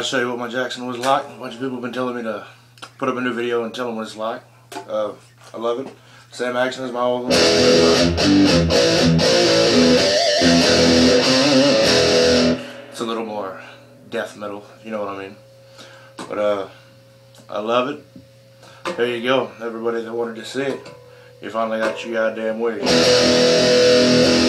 show you what my Jackson was like. A bunch of people have been telling me to put up a new video and tell them what it's like. I love it. Same action as my old one. It's a little more death metal, if you know what I mean. But I love it. There you go, everybody that wanted to see it. You finally got your goddamn wish.